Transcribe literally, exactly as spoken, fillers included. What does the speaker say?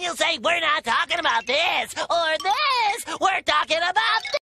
you'll say, we're not talking about this or this. We're talking about